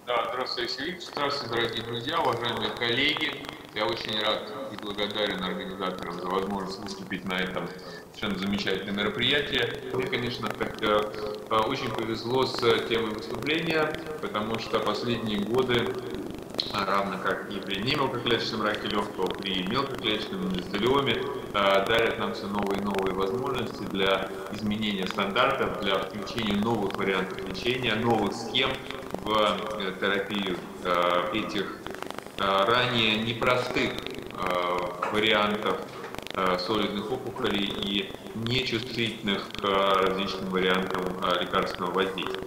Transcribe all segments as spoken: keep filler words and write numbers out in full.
Да, здравствуйте, Алексей. Здравствуйте, дорогие друзья, уважаемые коллеги. Я очень рад и благодарен организаторам за возможность выступить на этом совершенно замечательном мероприятии. Мне, конечно, так, э, э, очень повезло с темой выступления, потому что последние годы, а, равно как и при немелкоклеточном раке легкого, при мелкоклеточном мезотелиоме, э, дарят нам все новые и новые возможности для изменения стандартов, для включения новых вариантов лечения, новых схем в э, терапию э, этих э, ранее непростых э, вариантов э, солидных опухолей и нечувствительных к различным вариантам э, лекарственного воздействия.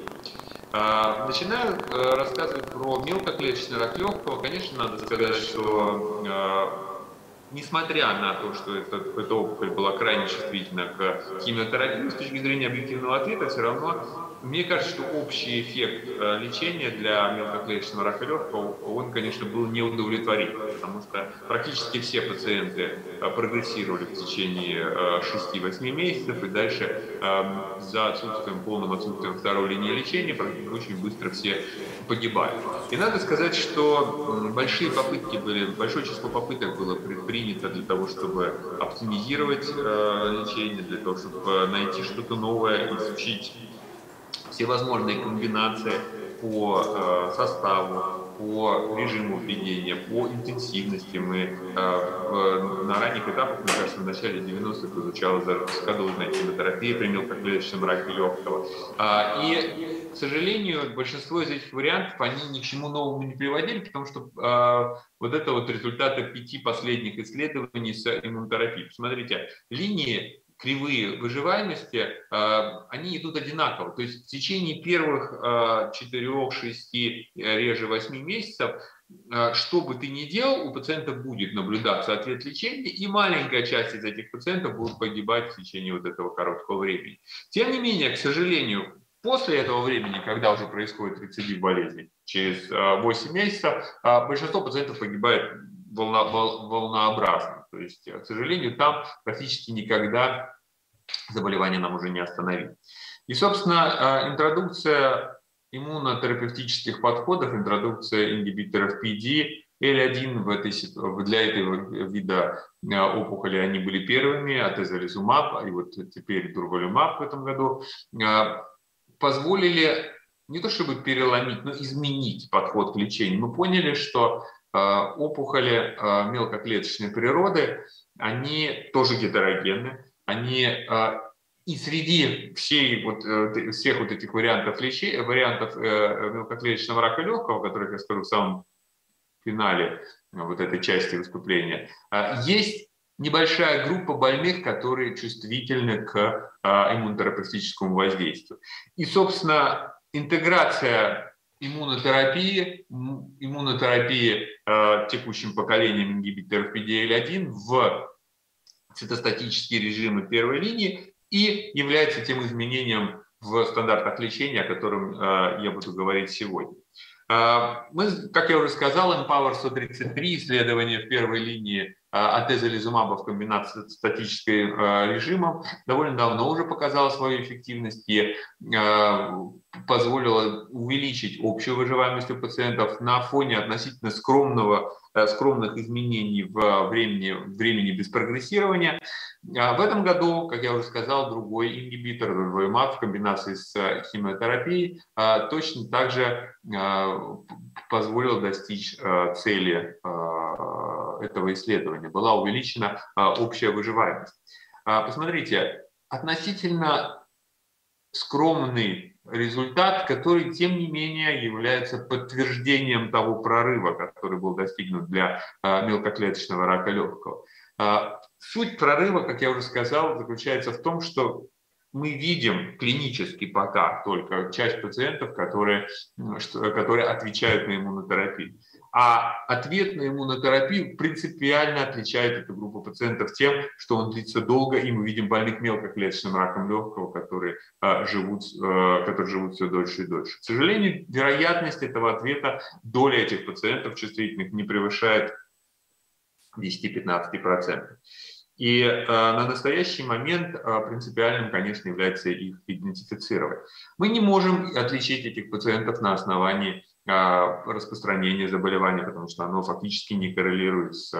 А, Начинаю э, рассказывать про мелкоклеточный рак легкого. Конечно, надо сказать, что э, несмотря на то, что эта, эта опухоль была крайне чувствительна к химиотерапии, с точки зрения объективного ответа, все равно мне кажется, что общий эффект э, лечения для мелкоклеточного рака легкого, он, конечно, был неудовлетворительным, потому что практически все пациенты э, прогрессировали в течение э, шести-восьми месяцев, и дальше э, за отсутствием, полным отсутствием второй линии лечения очень быстро все погибают. И надо сказать, что большие попытки были, большое число попыток было предпринято для того, чтобы оптимизировать э, лечение, для того, чтобы найти что-то новое, изучить всевозможные комбинации по э, составу, по режиму введения, по интенсивности. Мы э, в, на ранних этапах, мне кажется, в начале девяностых изучалась даже высокодозная химиотерапия при мелкоклеточном раке легкого. А, и, к сожалению, большинство из этих вариантов, они ни к чему новому не приводили, потому что э, вот это вот результаты пяти последних исследований с иммунотерапией. Посмотрите, линии кривые выживаемости, они идут одинаково. То есть в течение первых четырёх, шести, реже восьми месяцев, что бы ты ни делал, у пациента будет наблюдаться ответ лечения, и маленькая часть из этих пациентов будет погибать в течение вот этого короткого времени. Тем не менее, к сожалению, после этого времени, когда уже происходит рецидив болезни, через восемь месяцев, большинство пациентов погибает волна, волнообразно. То есть, к сожалению, там практически никогда заболевание нам уже не остановить. И, собственно, интродукция иммунотерапевтических подходов, интродукция ингибиторов пи ди эл один в этой, для этого вида опухоли, они были первыми, атезолизумаб и вот теперь дурвалюмаб в этом году, позволили не то чтобы переломить, но изменить подход к лечению. Мы поняли, что опухоли мелкоклеточной природы, они тоже гетерогенны, они и среди всей, вот, всех вот этих вариантов лечения, вариантов мелкоклеточного рака легкого, которых я скажу в самом финале вот этой части выступления, есть небольшая группа больных, которые чувствительны к иммунотерапевтическому воздействию. И, собственно, интеграция иммунотерапии, иммунотерапии э, текущим поколением ингибиторов пи ди эл один в цитостатические режимы первой линии и является тем изменением в стандартах лечения, о котором э, я буду говорить сегодня. Мы, как я уже сказал, Empower сто тридцать три исследования в первой линии атезолизумаба в комбинации с статическим режимом довольно давно уже показала свою эффективность и позволила увеличить общую выживаемость у пациентов на фоне относительно скромного, скромных изменений в времени, времени без прогрессирования. В этом году, как я уже сказал, другой ингибитор, дурвалюмаб в комбинации с химиотерапией, точно так же позволил достичь цели этого исследования. Была увеличена общая выживаемость. Посмотрите, относительно скромный результат, который, тем не менее, является подтверждением того прорыва, который был достигнут для мелкоклеточного рака легкого. Суть прорыва, как я уже сказал, заключается в том, что мы видим клинически пока только часть пациентов, которые, которые отвечают на иммунотерапию. А ответ на иммунотерапию принципиально отличает эту группу пациентов тем, что он длится долго, и мы видим больных мелкоклеточным раком легкого, которые, а, живут, а, которые живут все дольше и дольше. К сожалению, вероятность этого ответа, доля этих пациентов чувствительных не превышает десять-пятнадцать процентов. И э, на настоящий момент э, принципиальным, конечно, является их идентифицировать. Мы не можем отличить этих пациентов на основании распространения заболевания, потому что оно фактически не коррелирует с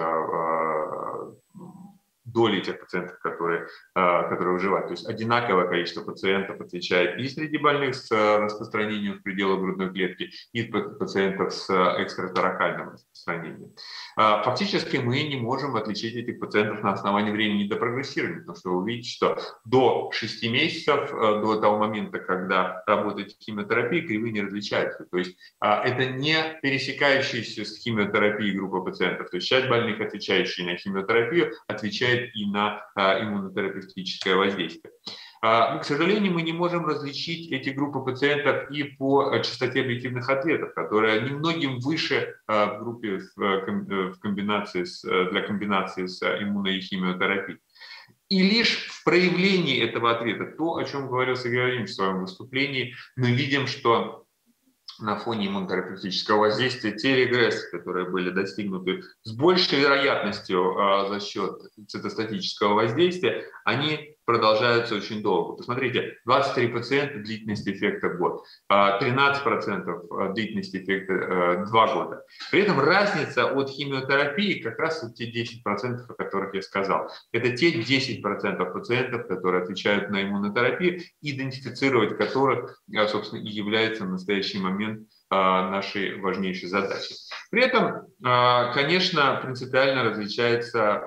долей тех пациентов, которые, которые выживают. То есть одинаковое количество пациентов отвечает и среди больных с распространением в пределах грудной клетки, и пациентов с экстраторакальным распространением. Фактически мы не можем отличить этих пациентов на основании времени до прогрессирования, потому что вы увидите, что до шести месяцев, до того момента, когда работает химиотерапия, кривые не различаются. То есть это не пересекающаяся с химиотерапией группа пациентов. То есть часть больных, отвечающих на химиотерапию, отвечает и на иммунотерапевтическое воздействие. Но, к сожалению, мы не можем различить эти группы пациентов и по частоте объективных ответов, которая немногим выше в группе в комбинации с, для комбинации с иммуно- и химиотерапией. И лишь в проявлении этого ответа, то, о чем говорил Сергей Владимирович в своем выступлении, мы видим, что на фоне иммунотерапевтического воздействия те регрессы, которые были достигнуты с большей вероятностью а, за счет цитостатического воздействия, они продолжаются очень долго. Посмотрите, двадцать три процента длительность эффекта год, тринадцать процентов длительность эффекта два года. При этом разница от химиотерапии как раз вот те десять процентов, о которых я сказал. Это те десять процентов пациентов, которые отвечают на иммунотерапию, идентифицировать которых, собственно, и является в настоящий момент нашей важнейшей задачей. При этом, конечно, принципиально различается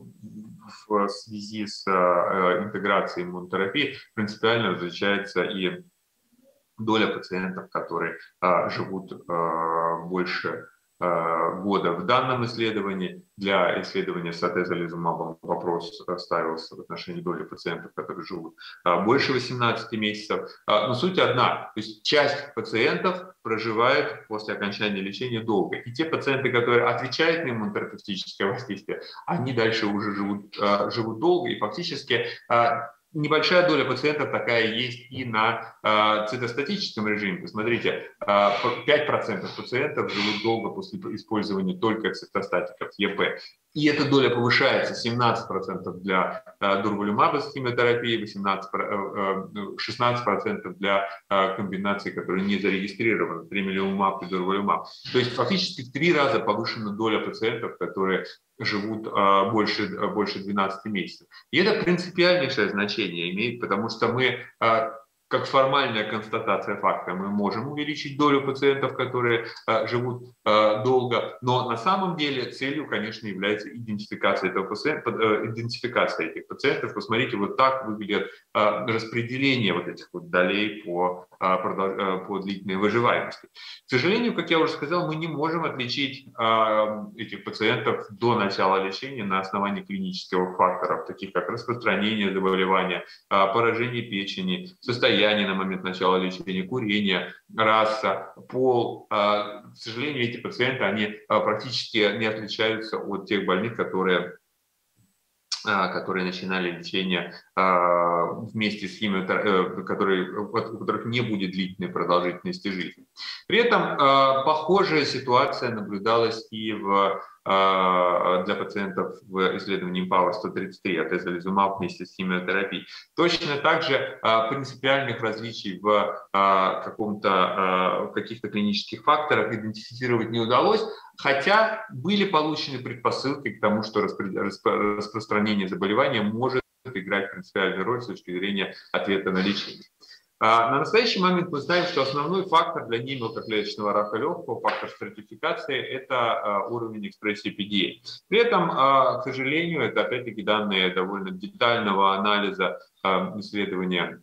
в связи с интеграцией иммунотерапии, принципиально различается и доля пациентов, которые живут больше года. В данном исследовании для исследования с атезолизумабом вопрос ставился в отношении доли пациентов, которые живут больше восемнадцати месяцев. Но суть одна, то есть часть пациентов проживает после окончания лечения долго. И те пациенты, которые отвечают на иммунотерапевтическое воздействие, они дальше уже живут, живут долго, и фактически небольшая доля пациентов такая есть и на э, цитостатическом режиме. Посмотрите, э, пять процентов пациентов живут долго после использования только цитостатиков ЕП. И эта доля повышается: семнадцать процентов для э, дурвалюмаба с химиотерапией, восемнадцать, э, шестнадцать процентов для э, комбинаций, которые не зарегистрированы, тремелимумаб и дурвалюмаб. То есть фактически в три раза повышена доля пациентов, которые живут э, больше, больше двенадцати месяцев. И это принципиальнейшее значение имеет, потому что мы, э, как формальная констатация факта, мы можем увеличить долю пациентов, которые э, живут э, долго, но на самом деле целью, конечно, является идентификация, этого пациента, э, идентификация этих пациентов. Посмотрите, вот так выглядит э, распределение вот этих вот долей по, э, по длительной выживаемости. К сожалению, как я уже сказал, мы не можем отличить э, этих пациентов до начала лечения на основании клинических факторов, таких как распространение заболевания, э, поражение печени, состояние на момент начала лечения, курение, раса, пол. К сожалению, эти пациенты, они практически не отличаются от тех больных, которые, которые начинали лечение вместе с химиотерапией, которые, у которых не будет длительной продолжительности жизни. При этом похожая ситуация наблюдалась и в для пациентов в исследовании Empower сто тридцать три, атезолизумаб вместе с химиотерапией. Точно так же принципиальных различий в каком-то, в каких-то клинических факторах идентифицировать не удалось, хотя были получены предпосылки к тому, что распространение заболевания может играть принципиальную роль с точки зрения ответа на лечение. На настоящий момент мы знаем, что основной фактор для немелкоклеточного рака легкого, фактор стратификации, это уровень экспрессии пи ди эй. При этом, к сожалению, это опять-таки данные довольно детального анализа исследования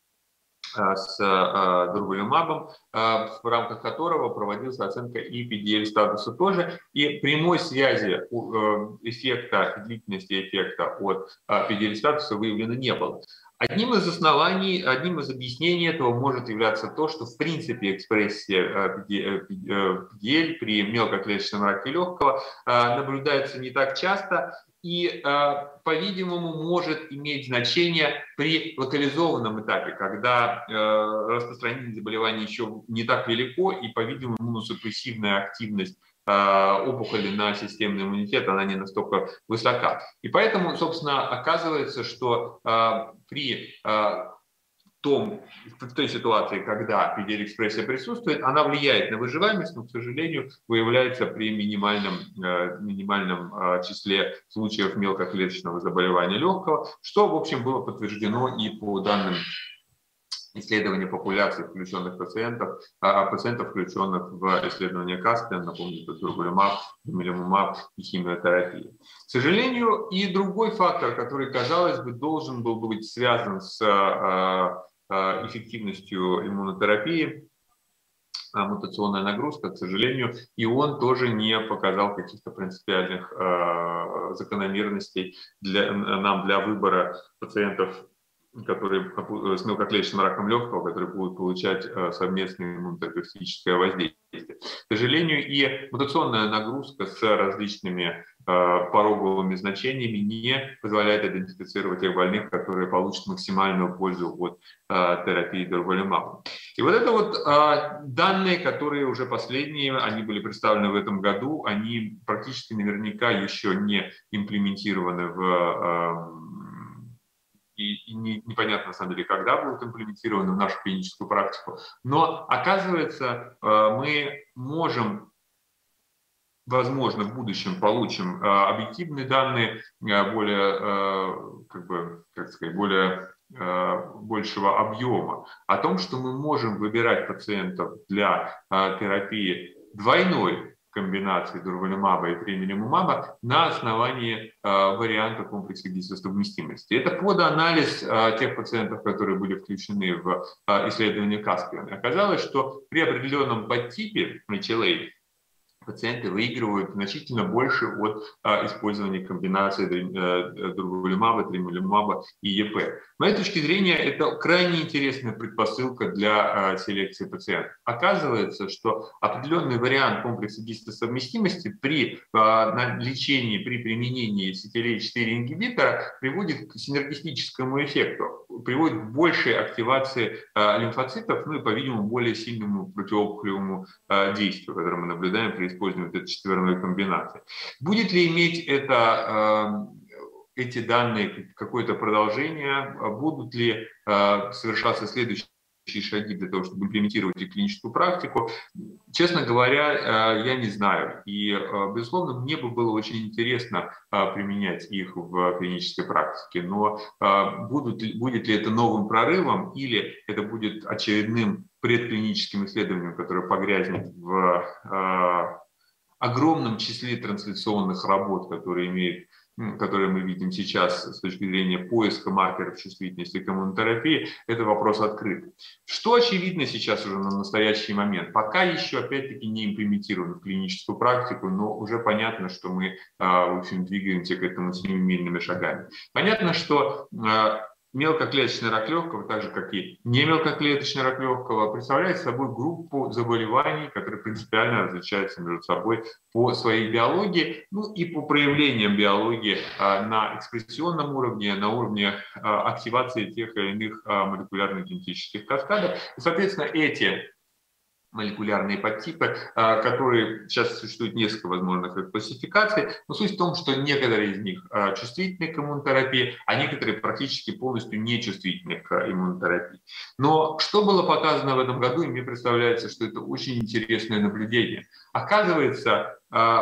с дурвалюмабом, в рамках которого проводилась оценка и пи ди эл статуса тоже, и прямой связи эффекта, длительности эффекта от пи ди эл статуса выявлено не было. Одним из оснований, одним из объяснений этого может являться то, что в принципе экспрессия пи ди эл при мелкоклеточном раке легкого наблюдается не так часто и, по-видимому, может иметь значение при локализованном этапе, когда распространение заболевания еще не так велико и, по-видимому, иммуносупрессивная активность опухоли на системный иммунитет, она не настолько высока. И поэтому, собственно, оказывается, что при том, в той ситуации, когда пи ди эр-экспрессия присутствует, она влияет на выживаемость, но, к сожалению, выявляется при минимальном, минимальном числе случаев мелкоклеточного заболевания легкого, что, в общем, было подтверждено и по данным исследования популяции включенных пациентов, пациентов, включенных в исследование Каспиан, напомню, это дурвалимаб, думилимумаб и химиотерапия. К сожалению, и другой фактор, который, казалось бы, должен был быть связан с эффективностью иммунотерапии, мутационная нагрузка, к сожалению, и он тоже не показал каких-то принципиальных э, закономерностей для, нам для выбора пациентов, которые с мелкоклеточным раком легкого, которые будут получать э, совместное иммунотерапевтическое воздействие. К сожалению, и мутационная нагрузка с различными э, пороговыми значениями не позволяет идентифицировать тех больных, которые получат максимальную пользу от э, терапии дурвалимабом. И вот это вот э, данные, которые уже последние, они были представлены в этом году, они практически наверняка еще не имплементированы в э, и, и не, непонятно на самом деле, когда будут имплементированы в нашу клиническую практику. Но оказывается, э, мы можем, возможно, в будущем получим э, объективные данные э, более, э, как бы, как сказать, более большего объема, о том, что мы можем выбирать пациентов для э, терапии двойной комбинации дурвалимаба и тремилимумаба на основании э, варианта комплекса гистосовместимости. Это под анализ э, тех пациентов, которые были включены в э, исследование Каспиан. Оказалось, что при определенном подтипе эйч эл эй пациенты выигрывают значительно больше от а, использования комбинации э, дурвалимаба, тремилимаба и е пэ. С моей точки зрения, это крайне интересная предпосылка для а, селекции пациентов. Оказывается, что определенный вариант комплекса гистосовместимости при а, на лечении, при применении си ти эл эй четыре ингибитора приводит к синергистическому эффекту, приводит к большей активации а, лимфоцитов, ну и, по-видимому, более сильному противоопухолевому а, действию, которое мы наблюдаем при использовании этой четверной комбинации. Будет ли иметь это, эти данные какое-то продолжение? Будут ли совершаться следующие шаги для того, чтобы имплементировать их в клиническую практику? Честно говоря, я не знаю. И, безусловно, мне бы было очень интересно применять их в клинической практике. Но будут, будет ли это новым прорывом или это будет очередным предклиническим исследованием, которое погрязнет в э, огромном числе трансляционных работ, которые, имеют, которые мы видим сейчас с точки зрения поиска маркеров чувствительности к иммунотерапии, это вопрос открыт. Что очевидно сейчас уже на настоящий момент? Пока еще, опять-таки, не имплементировано в клиническую практику, но уже понятно, что мы, э, в общем, двигаемся к этому семимильными шагами. Понятно, что э, мелкоклеточный рак легкого, так же как и немелкоклеточный рак легкого, представляет собой группу заболеваний, которые принципиально различаются между собой по своей биологии, ну и по проявлениям биологии а, на экспрессионном уровне, на уровне а, активации тех или иных а, молекулярно-генетических каскадов. И, соответственно, эти молекулярные подтипы, которые сейчас существует несколько возможных классификаций, но суть в том, что некоторые из них чувствительны к иммунотерапии, а некоторые практически полностью нечувствительны к иммунотерапии. Но что было показано в этом году, и мне представляется, что это очень интересное наблюдение. Оказывается,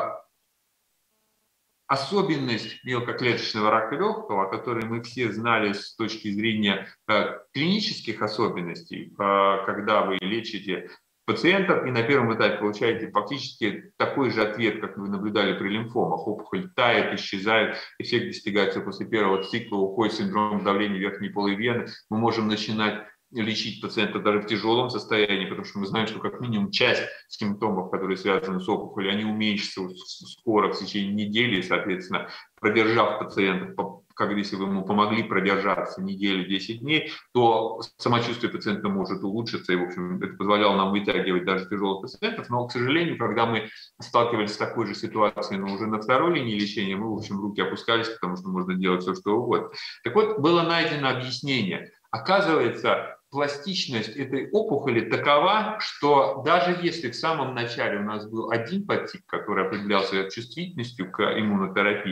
особенность мелкоклеточного рака легкого, о которой мы все знали с точки зрения клинических особенностей, когда вы лечите пациентов и на первом этапе получаете фактически такой же ответ, как вы наблюдали при лимфомах. Опухоль тает, исчезает, эффект достигается после первого цикла, уходит синдром давления верхней полой вены. Мы можем начинать лечить пациента даже в тяжелом состоянии, потому что мы знаем, что как минимум часть симптомов, которые связаны с опухолью, они уменьшатся скоро, в течение недели, и, соответственно, продержав пациента, как если вы ему помогли продержаться неделю-десять дней, то самочувствие пациента может улучшиться, и, в общем, это позволяло нам вытягивать даже тяжелых пациентов, но, к сожалению, когда мы сталкивались с такой же ситуацией, но уже на второй линии лечения, мы, в общем, руки опускались, потому что можно делать все, что угодно. Так вот, было найдено объяснение. Оказывается, пластичность этой опухоли такова, что даже если в самом начале у нас был один подтип, который определялся чувствительностью к иммунотерапии,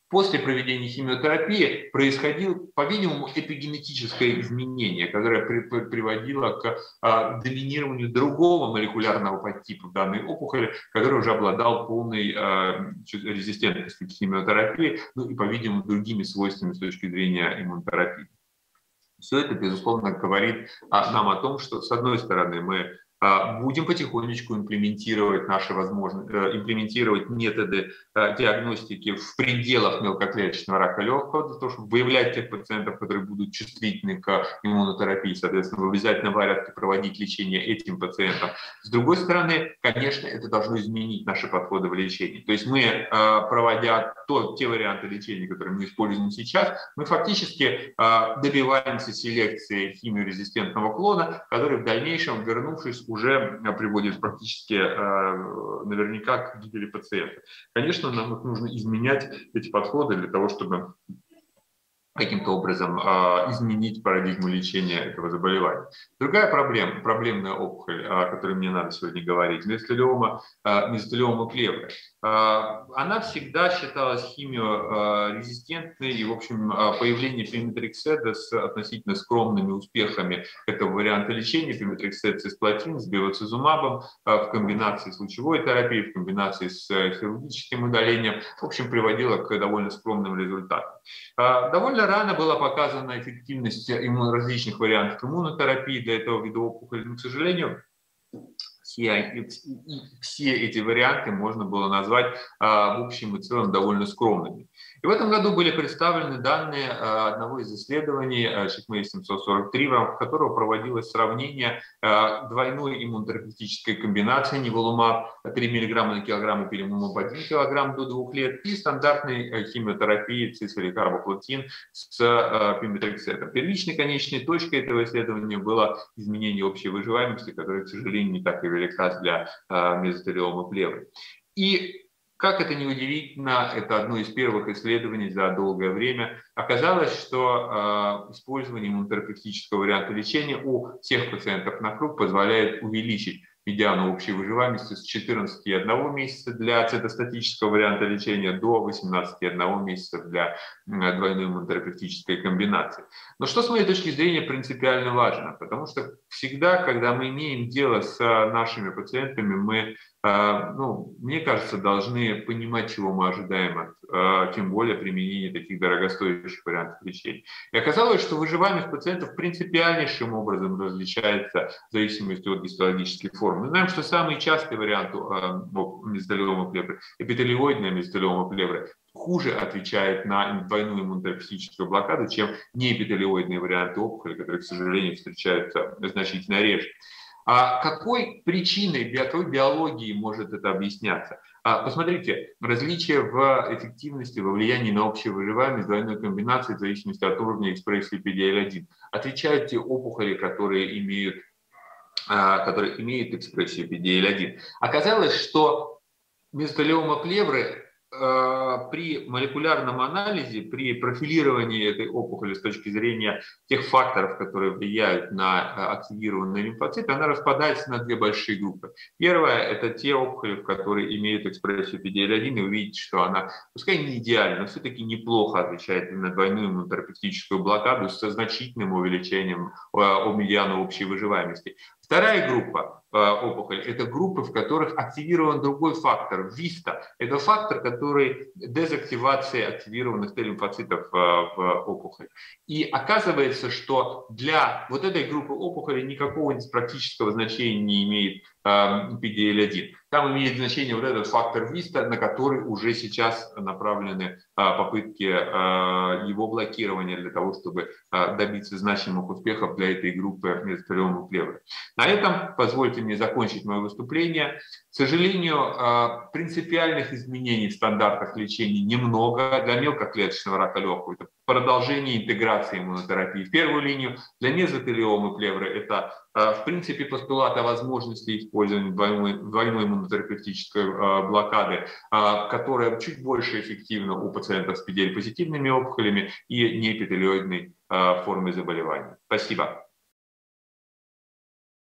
После проведения химиотерапии происходило, по-видимому, эпигенетическое изменение, которое при, при, приводило к а, доминированию другого молекулярного подтипа данной опухоли, который уже обладал полной а, резистентностью к химиотерапии, ну и, по-видимому, другими свойствами с точки зрения иммунотерапии. Все это, безусловно, говорит а, нам о том, что, с одной стороны, мы а, будем потихонечку имплементировать наши возможности, имплементировать методы а, диагностики в пределах мелкоклеточного рака легкого, для того, чтобы выявлять тех пациентов, которые будут чувствительны к иммунотерапии, соответственно, в обязательном порядке проводить лечение этим пациентам. С другой стороны, конечно, это должно изменить наши подходы в лечении. То есть мы, а, проводя то, те варианты лечения, которые мы используем сейчас, мы фактически а, добиваемся селекции химиорезистентного клона, который в дальнейшем, вернувшись, уже приводит практически наверняка к гибели пациента. Конечно, нам нужно изменять эти подходы для того, чтобы каким-то образом э, изменить парадигму лечения этого заболевания. Другая проблема, проблемная опухоль, о которой мне надо сегодня говорить, мезотелиома, э, мезотелиома плевры. Э, она всегда считалась химиорезистентной, и, в общем, появление пиметрикседа с относительно скромными успехами этого варианта лечения, пиметриксед цисплатин с бевацизумабом э, в комбинации с лучевой терапией, в комбинации с хирургическим удалением, в общем, приводило к довольно скромным результатам. Э, довольно рано была показана эффективность различных вариантов иммунотерапии для этого вида опухоли, но, к сожалению, все, все эти варианты можно было назвать в общем и целом довольно скромными. И в этом году были представлены данные одного из исследований, ШИКМЕ семьсот сорок три, в рамках которого проводилось сравнение двойной иммунотерапевтической комбинации ниволумаб три миллиграмма на килограмм, ипилимумаб один килограмм до двух лет и стандартной химиотерапии цисферикарбоплатин с пиметрикседом. Первичной конечной точкой этого исследования было изменение общей выживаемости, которое, к сожалению, не так и велика для мезотелиомы плевры. И как это ни удивительно, это одно из первых исследований за долгое время. Оказалось, что э, использование иммунотерапевтического варианта лечения у всех пациентов на круг позволяет увеличить медиану общей выживаемости с четырнадцати и одного месяца для цитостатического варианта лечения до восемнадцати и одного месяца для двойной иммунотерапевтической комбинации. Но что с моей точки зрения принципиально важно, потому что всегда, когда мы имеем дело с нашими пациентами, мы, ну, мне кажется, должны понимать, чего мы ожидаем от, тем более, применения таких дорогостоящих вариантов лечения. И оказалось, что выживаемость пациентов принципиальнейшим образом различается в зависимости от гистологических форм. Мы знаем, что самый частый вариант мезотелиомы плевры, эпителиоидная мезотелиома плевры, хуже отвечает на двойную иммунотерапевтическую блокаду, чем неэпителиоидные варианты опухоли, которые, к сожалению, встречаются значительно реже. А какой причиной, какой биологией может это объясняться? А, посмотрите, различия в эффективности, во влиянии на общую выживаемость двойной комбинации в зависимости от уровня экспрессии пи ди эль один. Отвечают те опухоли, которые имеют, а, которые имеют экспрессию пи ди эль один. Оказалось, что мезотелиома плевры при молекулярном анализе, при профилировании этой опухоли с точки зрения тех факторов, которые влияют на активированные лимфоциты, она распадается на две большие группы. Первая – это те опухоли, которые имеют экспрессию пи ди эль один, и вы видите, что она, пускай не идеально, но все-таки неплохо отвечает на двойную иммунотерапевтическую блокаду со значительным увеличением медианы общей выживаемости. Вторая группа опухоль – это группы, в которых активирован другой фактор – виста. Это фактор, который дезактивация активированных Т-лимфоцитов в опухоли. И оказывается, что для вот этой группы опухолей никакого практического значения не имеет пи ди эль один. Там имеет значение вот этот фактор виста, на который уже сейчас направлены попытки его блокирования для того, чтобы добиться значимых успехов для этой группы мезотелиомы плевры. На этом позвольте мне закончить мое выступление. К сожалению, принципиальных изменений в стандартах лечения немного. Для мелкоклеточного рака легкого это продолжение интеграции иммунотерапии в первую линию. Для мезотелиомы плевры это, в принципе, постулат о возможности использования двойной, двойной иммунотерапевтической блокады, которая чуть больше эффективна у пациентов с пи ди эль-позитивными опухолями и неэпителиоидной формой заболевания. Спасибо.